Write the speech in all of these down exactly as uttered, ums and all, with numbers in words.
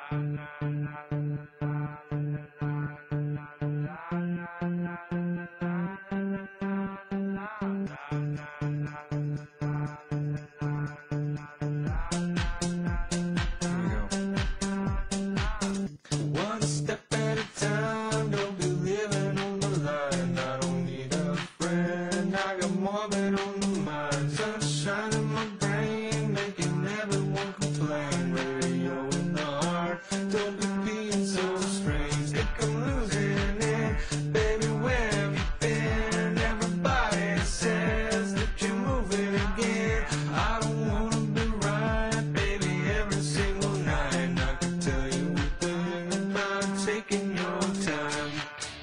One step at a time, don't be living on the line. I don't need a friend, I got more than on the mind. Sunshine in my brain, making everyone complain. Radio in the heart, don't be being so strange. Think I'm losing it, baby, where have you been? Everybody says that you're moving again. I don't wanna be right, baby, every single night. I can tell you a thing about taking your time.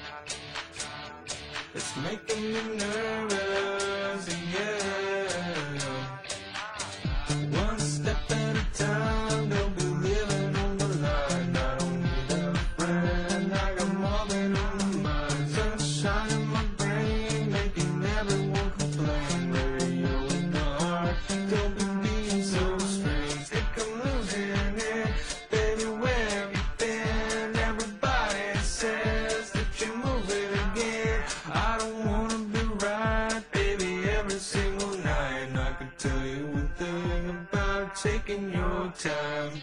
It's making me nervous, yeah. One step at a time, don't be living on the line. I don't need a friend, I got more than on the mind. Sunshine in my brain, making everyone complain. Radio in the heart, don't be being so strange. Think I'm losing it, baby, where have you been? Everybody says that you're moving again. I don't wanna be right, baby, every single night. I can tell you a thing about taking your time.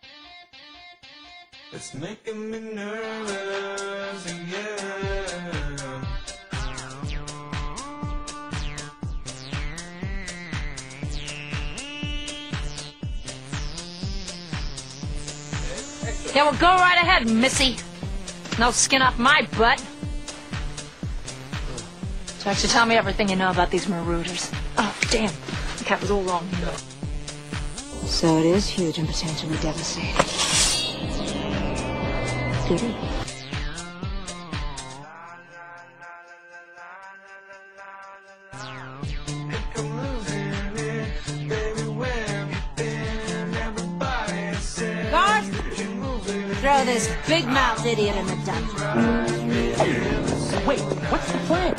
It's making me nervous, yeah. Yeah, well, go right ahead, missy. No skin off my butt. So actually tell me everything you know about these Marauders. Oh, damn. The cat was all wrong. So it is huge and potentially devastating. Goody. Think I'm losing it, baby, where have you been? Everybody says Guards, that you're moving again. throw this big-mouthed idiot in the dungeon. Wait, what's the plan?